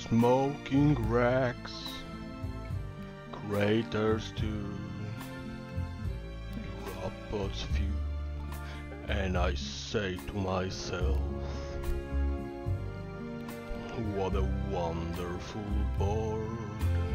Smoking wrecks, craters too, robots few, and I say to myself, what a wonderful board.